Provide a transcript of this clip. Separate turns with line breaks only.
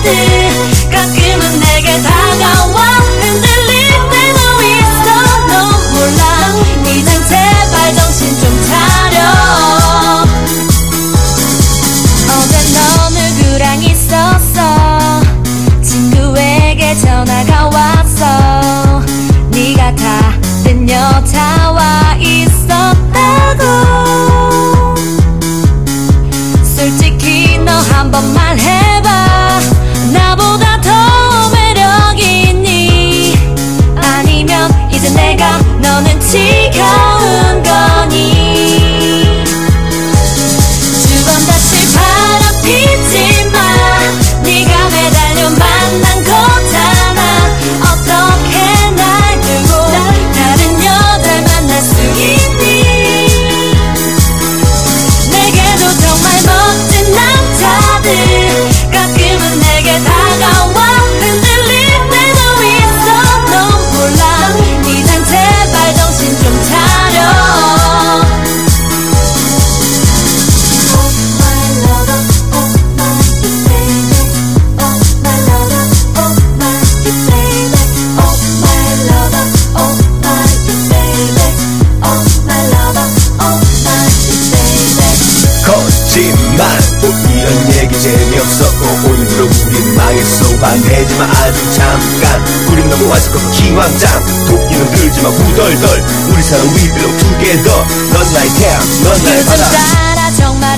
남자들 가끔은 내게 다가와 흔들릴 때도 있어. 넌 몰라 이젠 제발 정신 좀 차려. 어제 너 누구랑 있었어? 친구에게 전화가 왔어. 네가 다른 여자와 있었다고. 솔직히 너 한 번만 해봐. 나보다 더 매력 있니? 아니면 이제 내가 너는 지겨운 거니? 두 번 다시 바람피지 마. 네가 매달려 만난 거잖아. 어떻게 날 두고 다른 여자를 만날 수 있니? 내게도 정말 멋진 남자들 가끔은 내게 다가와 흔들릴 때도 있어. 넌 몰라 이젠 제발 정신 좀 차려.
거짓말 이런 얘기 재미없어. 오늘부로 우린 망했어. 화내지마 아주 잠깐. 우린 너무 완벽하고 기왕장. 도끼는 들지마 후덜덜. 우리 사랑 we belong together. 넌 나의 태양 넌 나의
요즘
바다.
따라 정말